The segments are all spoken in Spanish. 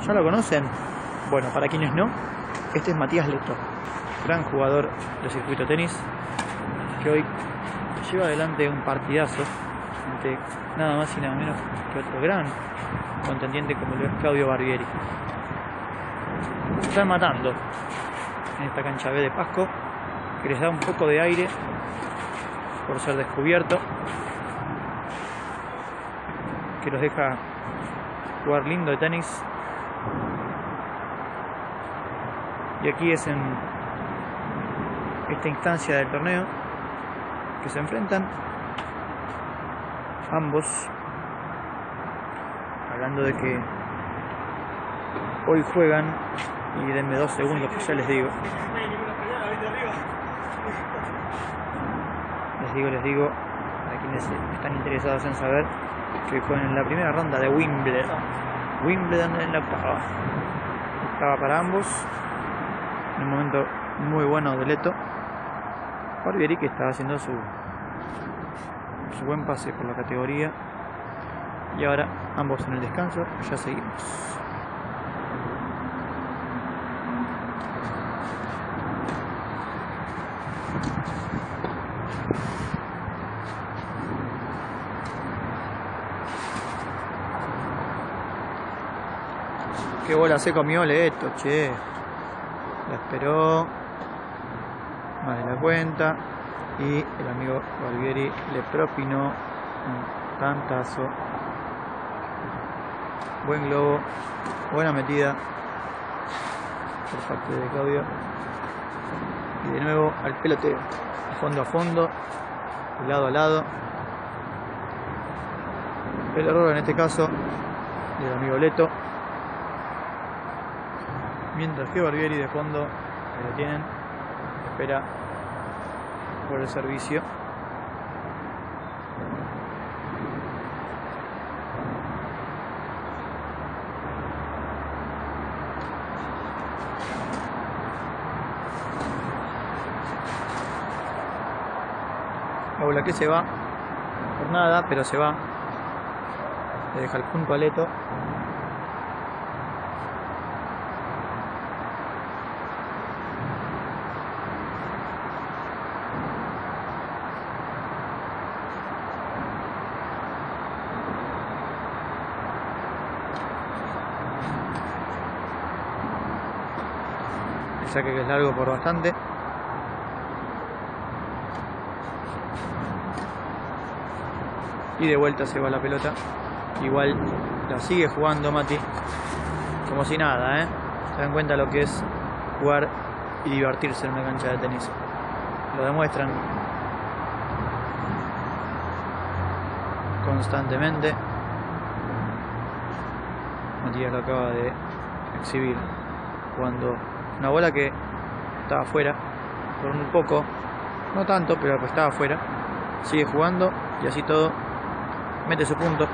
¿Ya lo conocen? Bueno, para quienes no, este es Matías Leto, gran jugador de circuito tenis, que hoy lleva adelante un partidazo ante nada más y nada menos que otro gran contendiente como lo es Claudio Barbieri. Se están matando en esta cancha B de Pasco, que les da un poco de aire por ser descubierto, que los deja jugar lindo de tenis. Y aquí es en esta instancia del torneo que se enfrentan ambos, hablando de que hoy juegan, y denme 2 segundos que ya les digo. Les digo, a quienes están interesados en saber, que juegan en la primera ronda de Wimbledon en la octava para ambos, en un momento muy bueno de Leto. Barbieri, que está haciendo su buen pase por la categoría, y ahora ambos en el descanso. Ya seguimos. Qué bola se comió Leto, che. La esperó más de la cuenta y el amigo Barbieri le propinó un tantazo. Buen globo, buena metida por parte de Claudio. Y de nuevo al peloteo, fondo a fondo, de lado a lado. El error en este caso del amigo Leto. Mientras que Barbieri de fondo, ahí lo tienen, espera por el servicio. La bola que se va, por nada, pero se va. Le deja el punto a Leto. El saque que es largo por bastante. Y de vuelta se va la pelota. Igual la sigue jugando Mati, como si nada, ¿eh? Se dan cuenta lo que es jugar y divertirse en una cancha de tenis. Lo demuestran constantemente. Matías lo acaba de exhibir, jugando una bola que estaba afuera por un poco, no tanto, pero pues estaba afuera. Sigue jugando y así todo mete su punto.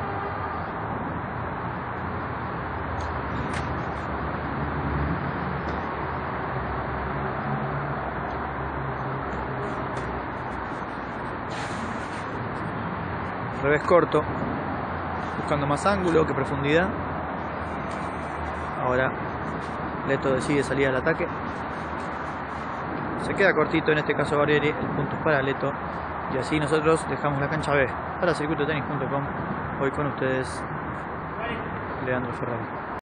Revés corto, buscando más ángulo que profundidad. Ahora Leto decide salir al ataque. Se queda cortito en este caso Barbieri, el punto es para Leto. Y así nosotros dejamos la cancha B para circuitotenis.com. Hoy con ustedes, Leandro Ferrari.